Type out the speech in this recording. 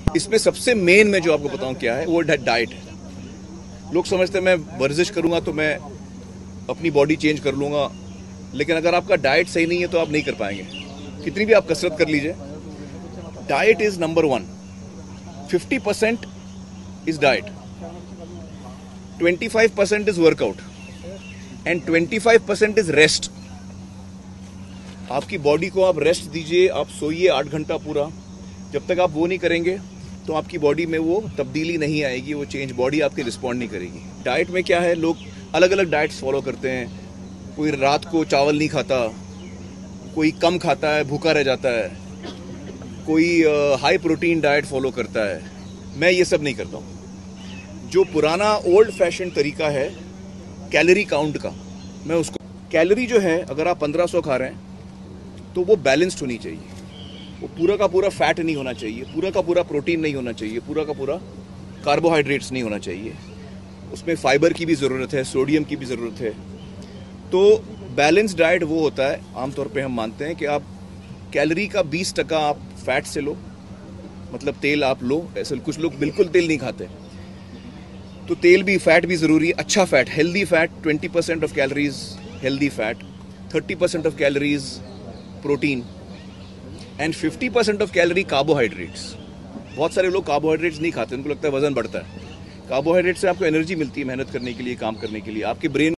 इसमें सबसे मेन मैं जो आपको बताऊं क्या है वो डाइट है। लोग समझते हैं मैं वर्जिश करूंगा तो मैं अपनी बॉडी चेंज कर लूंगा, लेकिन अगर आपका डाइट सही नहीं है तो आप नहीं कर पाएंगे। कितनी भी आप कसरत कर लीजिए, diet is number one. 50% is diet, 25% is workout and 25% is rest. आपकी बॉडी को आप रेस्ट दीजिए, आप सोइए 8 घंटा पूरा। जब तक आप वो नहीं करेंगे तो आपकी बॉडी में वो तब्दीली नहीं आएगी, वो चेंज बॉडी आपकी रिस्पॉन्ड नहीं करेगी। डाइट में क्या है, लोग अलग अलग डाइट्स फॉलो करते हैं। कोई रात को चावल नहीं खाता, कोई कम खाता है भूखा रह जाता है, कोई हाई प्रोटीन डाइट फॉलो करता है। मैं ये सब नहीं करता हूँ। जो पुराना ओल्ड फैशन तरीका है कैलोरी काउंट का, मैं उसको कैलोरी जो है अगर आप 1500 खा रहे हैं तो वो बैलेंस्ड होनी चाहिए। वो पूरा का पूरा फैट नहीं होना चाहिए, पूरा का पूरा प्रोटीन नहीं होना चाहिए, पूरा का पूरा कार्बोहाइड्रेट्स नहीं होना चाहिए। उसमें फाइबर की भी ज़रूरत है, सोडियम की भी ज़रूरत है। तो बैलेंस डाइट वो होता है, आमतौर पे हम मानते हैं कि आप कैलोरी का 20% आप फैट से लो, मतलब तेल आप लो। ऐसे कुछ लोग बिल्कुल तेल नहीं खाते, तो तेल भी, फैट भी ज़रूरी है। अच्छा fat, healthy fat 20% of calories healthy fat, 30% of calories protein and 50% of calorie carbohydrates. बहुत सारे लोग कार्बोहाइड्रेट्स नहीं खाते, उनको लगता है वजन बढ़ता है। कार्बोहाइड्रेट से आपको एनर्जी मिलती है मेहनत करने के लिए, काम करने के लिए। आपके ब्रेन